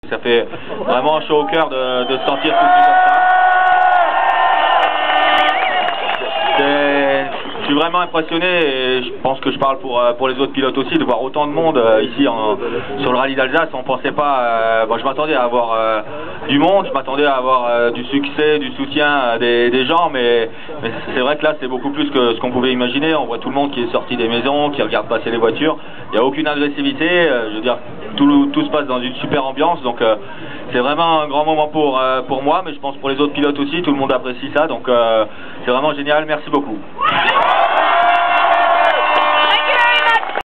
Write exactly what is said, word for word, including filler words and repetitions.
Ça fait vraiment chaud au cœur de, de se sentir tout comme ça. Je suis vraiment impressionné et je pense que je parle pour, pour les autres pilotes aussi de voir autant de monde euh, ici en, sur le rallye d'Alsace. On pensait pas, euh, bon, je m'attendais à avoir euh, du monde, je m'attendais à avoir euh, du succès, du soutien des, des gens, mais, mais c'est vrai que là c'est beaucoup plus que ce qu'on pouvait imaginer. On voit tout le monde qui est sorti des maisons, qui regarde passer les voitures. Il n'y a aucune agressivité, euh, je veux dire tout, tout se passe dans une super ambiance, donc euh, c'est vraiment un grand moment pour, euh, pour moi, mais je pense pour les autres pilotes aussi, tout le monde apprécie ça, donc euh, c'est vraiment génial, merci beaucoup.